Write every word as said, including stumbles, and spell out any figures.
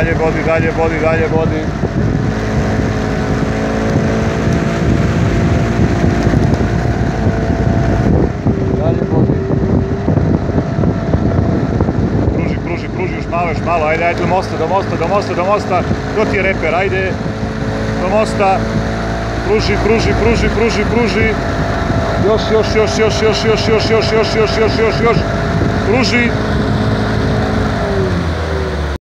dalje bodi, dalje bodi, dalje bodi. Dalje bodi. Kruži, kruži, kruži, još malo, još malo, ajde, ajde, do mosta, do mosta, do mosta, do mosta. To ti je reper, ajde, do mosta. Kruži, kruži, kruži, kruži, kruži. Još, još, još, još, još, još, još, još, još, još, još, još, još. Kruži.